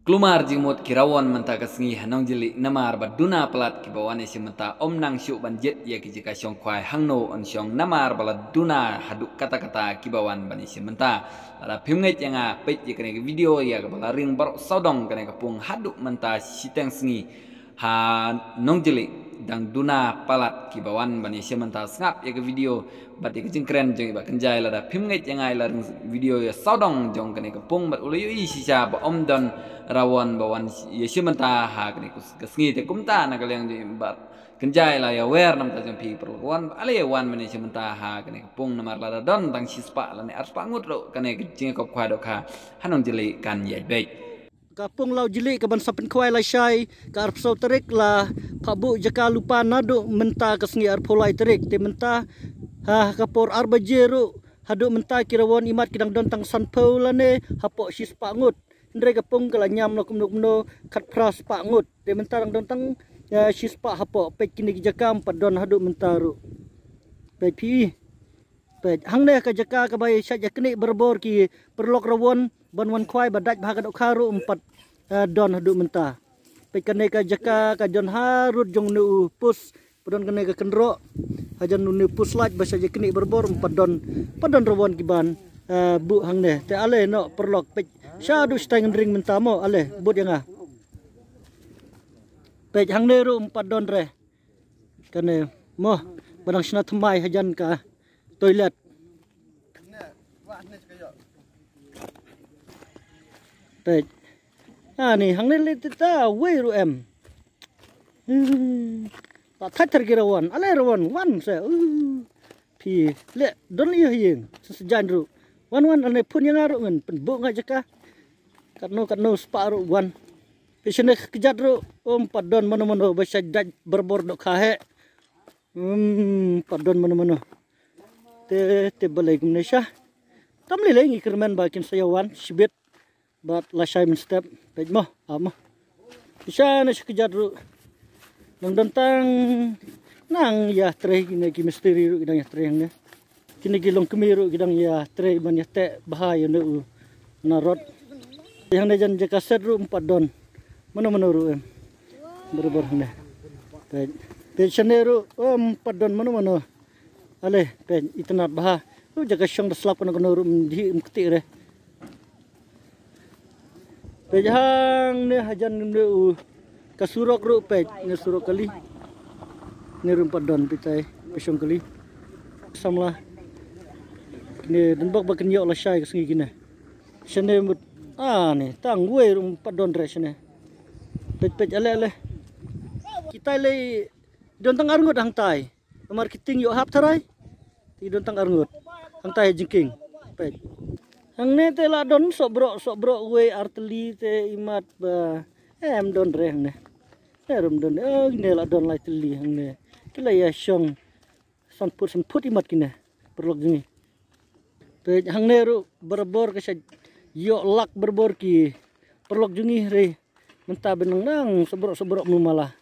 Kelumar jimut kirawan menta kesengi hanong jeli namar baduna pelat kibawan isi menta om nang syuk banjet ya kijika syong kwai hangno on syong namar balad duna haduk kata-kata kibawan ban isi menta. Lada pimngait yang pej ya kena video ya kebala ring bar sodong kena kepung haduk menta siteng sengi ha nong jeli dang duna palat kibawan ban isi menta sengap ya ke video bat ya kejing keren jong iba kenjai lada pimngait yang la video ya sodong jong kena kepung bat ulu yu isi sya ba om don rawan bawan yesu menta ha kini kesengi te kumta na kaliang di bar kenjai la ya wer nam ta jampi perluan ale wan meni yesu menta ha kini pung namar la don tang sispa la ne arspa ngut ro kani kecing kop kwa dok ha hanong jeli kan ye baik kapung lau jeli ke ban sapen kwai la syai ka arpso terik la pabu jaka lupa nado menta kesengi arpolai terik te menta ha kapor arbajeru hadu menta kirawon imat kidang don tang sanpau la ne hapo sispa ngut ndre kapung kala nyam lo kumno kat pras pak ngut de mentarang don tang sispa hapo pek kini jakam padon hadu mentaru pek pi pek hangne ka jaka ka bai sya jakni berbor ki perlok rawon ban wan khwai badaj bha ka dok kharu empat don hadu menta pek kane ka jaka ka jon harut jong nu pus padon kane ka kenro hajan nu pus laj basa jakni berbor empat don padon rawon ki ban bu hangne te ale no perlok pek syadu stang ring mentamo ale bud yang pej hang neru empat don re kane mo barang sina thmai hajan ka toilet pej ni hang ne ta we ru em ta thatar girawan ale rawan wan se pi le don yo yeng sejan ru wan ane pun yang aru ngan penbu nga jaka katno separuh wan pisne kejat ro padon mano basa daj berbor dok khahe padon mano te balai gumnesha tamli lengi kermen bakin sayawan sibet bat lasai men step pej mo amo bisa na kejat ro nang dontang nang ya tre gine ki misteri ro gidang ya tre ne kini gilong kemiru gidang ya tre ban ya te bahaya ne narot yang nejan jaka sedru empat don mana ru em berber ne pe chaneru empat don mana ale pe itnat bah lu jaka syong deslap kana ru di mkti re pe jang ne hajan ne kasurok ru pe ne surok kali ne ru empat don pitai pe syong kali samlah ne dan bak baken yo la syai kesengi gine chane mut ni tang we rum padon resne pet ale kita le don tang arngut hang tai marketing yo hap tharai ti don tang arngut hang tai jingking pet hang ne te la don sobrok we arteli te imat ba em don re hang ne rum don ne la don lai teli hang ne kila ya syong sanput imat kine perlok jingi pet hang ne ru berbor ke yo lak berbor ki perlok jungi re menta benang nang sebrok mumala